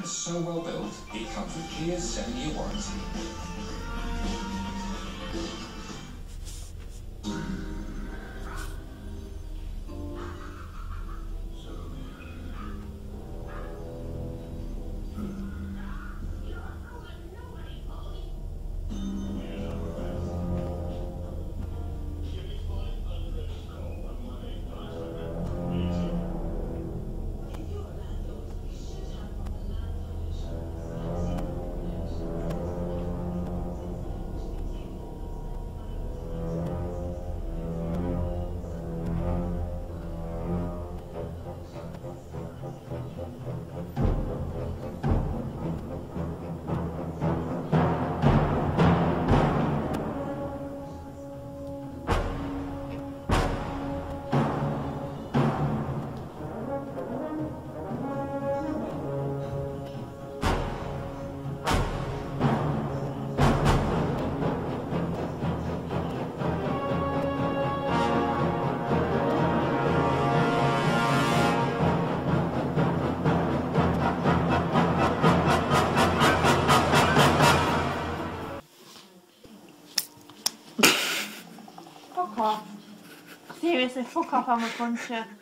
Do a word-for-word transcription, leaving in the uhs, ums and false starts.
and so well built, it comes with Kia's seven-year warranty. Fuck off. Seriously, fuck off, I'm a puncher.